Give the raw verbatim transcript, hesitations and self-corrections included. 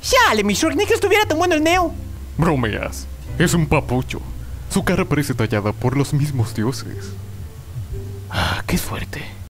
Chale, mi Shrek, ni que estuviera tan bueno el Neo. Bromeas. Es un papucho. Su cara parece tallada por los mismos dioses. Ah, qué fuerte.